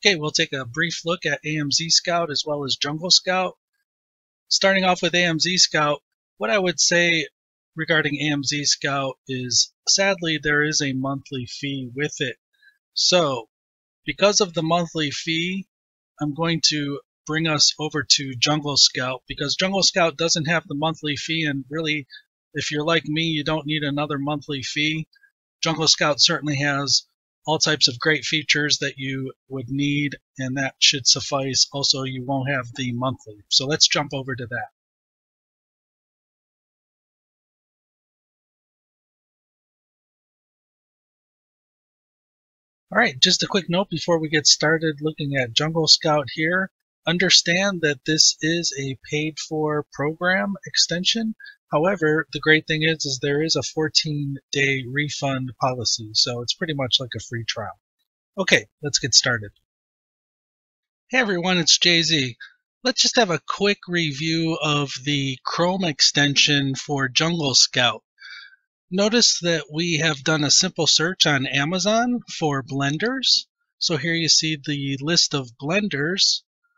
Okay, we'll take a brief look at Amzscout as well as JungleScout. Starting off with Amzscout, what I would say regarding Amzscout is sadly there is a monthly fee with it. So because of the monthly fee, I'm going to bring us over to JungleScout because JungleScout doesn't have the monthly fee, and really if you're like me, you don't need another monthly fee. JungleScout certainly has all types of great features that you would need, and that should suffice. Also, you won't have the monthly. So let's jump over to that. All right, just a quick note before we get started looking at JungleScout here. Understand that this is a paid-for program extension. However, the great thing is there is a 14-day refund policy, so it's pretty much like a free trial. Okay, let's get started. Hey everyone, it's JZ. Let's just have a quick review of the Chrome extension for JungleScout. Notice that we have done a simple search on Amazon for blenders. So here you see the list of blenders.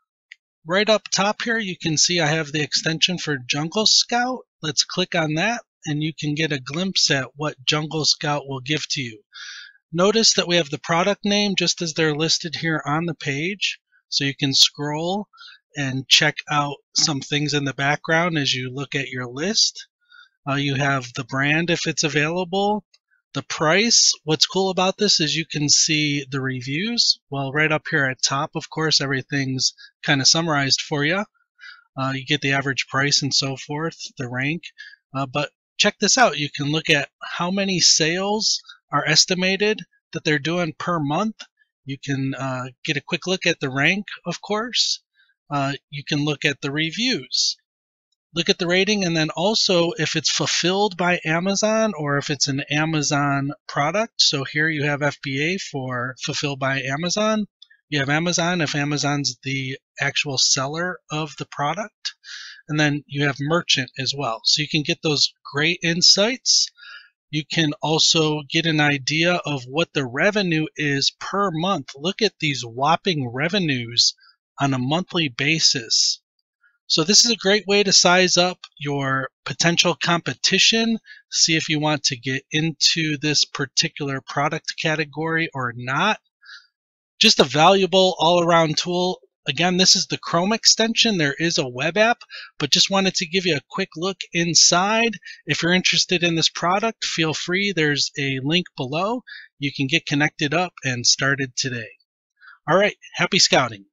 Right up top here, you can see I have the extension for JungleScout. Let's click on that, and you can get a glimpse at what JungleScout will give to you. Notice that we have the product name just as they're listed here on the page. So you can scroll and check out some things in the background as you look at your list. You have the brand if it's available, the price. What's cool about this is you can see the reviews. Well, right up here at top, of course, everything's kind of summarized for you. You get the average price and so forth, the rank. But check this out. You can look at how many sales are estimated that they're doing per month. You can get a quick look at the rank, of course. You can look at the reviews. Look at the rating, and then also if it's fulfilled by Amazon or if it's an Amazon product. So here you have FBA for fulfilled by Amazon. You have Amazon if Amazon's the actual seller of the product. And then you have merchant as well. So you can get those great insights. You can also get an idea of what the revenue is per month. Look at these whopping revenues on a monthly basis. So this is a great way to size up your potential competition, see if you want to get into this particular product category or not. Just a valuable all-around tool. Again, this is the Chrome extension. There is a web app, but just wanted to give you a quick look inside. If you're interested in this product, feel free. There's a link below. You can get connected up and started today. All right, happy scouting.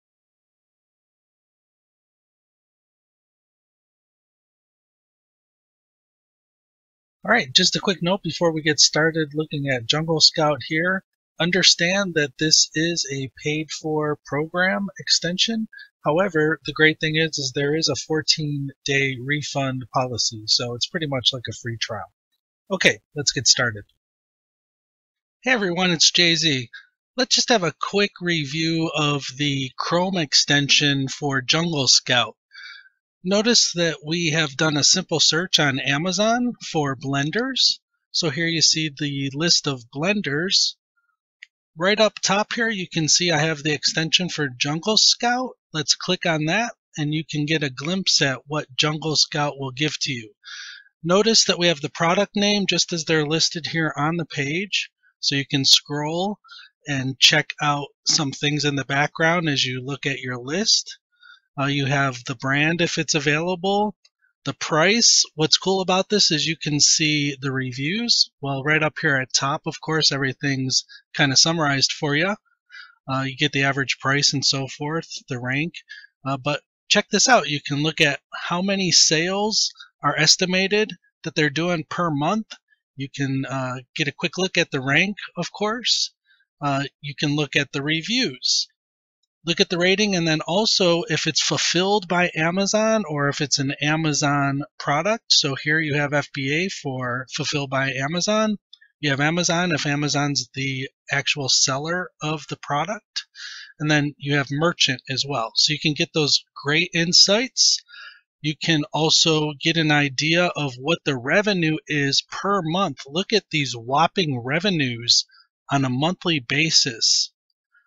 All right, just a quick note before we get started looking at JungleScout here. Understand that this is a paid-for program extension. However, the great thing is there is a 14-day refund policy, so it's pretty much like a free trial. Okay, let's get started. Hey everyone, it's JZ. Let's just have a quick review of the Chrome extension for JungleScout. Notice that we have done a simple search on Amazon for blenders. So here you see the list of blenders. Right up top here, you can see I have the extension for JungleScout. Let's click on that, and you can get a glimpse at what JungleScout will give to you. Notice that we have the product name just as they're listed here on the page. So you can scroll and check out some things in the background as you look at your list. You have the brand if it's available, the price. What's cool about this is you can see the reviews. Well, right up here at top, of course, everything's kind of summarized for you. You get the average price and so forth, the rank. But check this out. You can look at how many sales are estimated that they're doing per month. You can get a quick look at the rank, of course. You can look at the reviews. Look at the rating, and then also if it's fulfilled by Amazon or if it's an Amazon product. So here you have FBA for fulfilled by Amazon. You have Amazon if Amazon's the actual seller of the product. And then you have merchant as well. So you can get those great insights. You can also get an idea of what the revenue is per month. Look at these whopping revenues on a monthly basis.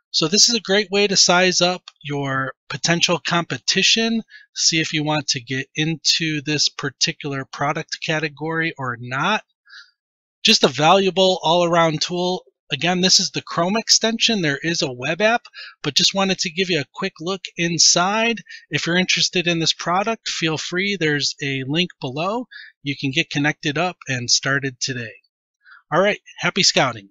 So this is a great way to size up your potential competition, see if you want to get into this particular product category or not. Just a valuable all-around tool. Again, this is the Chrome extension. There is a web app, but just wanted to give you a quick look inside. If you're interested in this product, feel free. There's a link below. You can get connected up and started today. All right, happy scouting.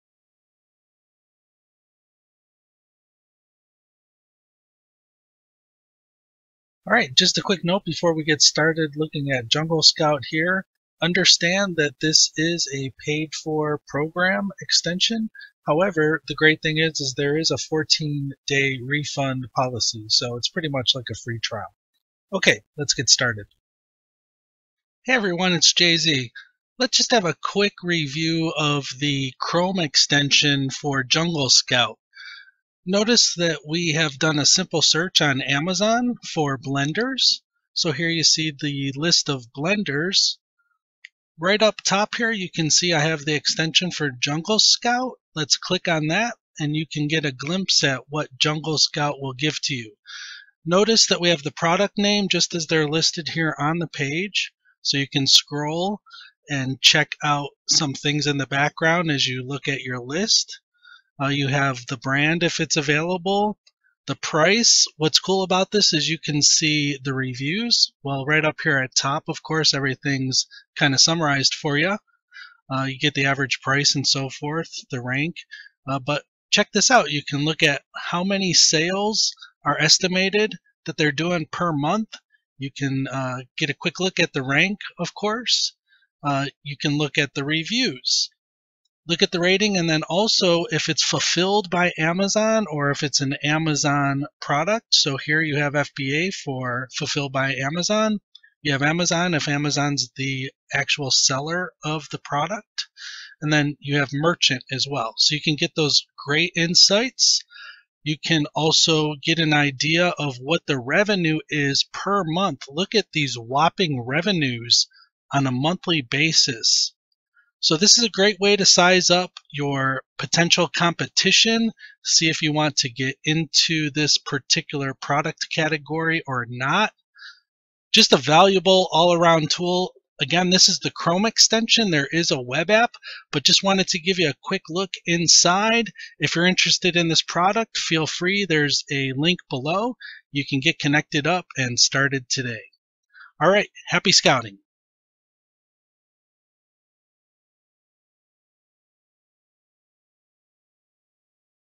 All right, just a quick note before we get started looking at JungleScout here. Understand that this is a paid-for program extension. However, the great thing is there is a 14-day refund policy, so it's pretty much like a free trial. Okay, let's get started. Hey everyone, it's JZ. Let's just have a quick review of the Chrome extension for JungleScout. Notice that we have done a simple search on Amazon for blenders. So here you see the list of blenders. Right up top here, you can see I have the extension for JungleScout. Let's click on that, and you can get a glimpse at what JungleScout will give to you. Notice that we have the product name just as they're listed here on the page. So you can scroll and check out some things in the background as you look at your list. You have the brand if it's available, the price. What's cool about this is you can see the reviews. Well, right up here at top, of course, everything's kind of summarized for you. You get the average price and so forth, the rank. But check this out. You can look at how many sales are estimated that they're doing per month. You can get a quick look at the rank, of course. You can look at the reviews. Look at the rating, and then also if it's fulfilled by Amazon or if it's an Amazon product. So here you have FBA for fulfilled by Amazon. You have Amazon if Amazon's the actual seller of the product. And then you have merchant as well. So you can get those great insights. You can also get an idea of what the revenue is per month. Look at these whopping revenues on a monthly basis. So this is a great way to size up your potential competition, see if you want to get into this particular product category or not. Just a valuable all-around tool. Again, this is the Chrome extension. There is a web app, but just wanted to give you a quick look inside. If you're interested in this product, feel free. There's a link below. You can get connected up and started today. All right, happy scouting.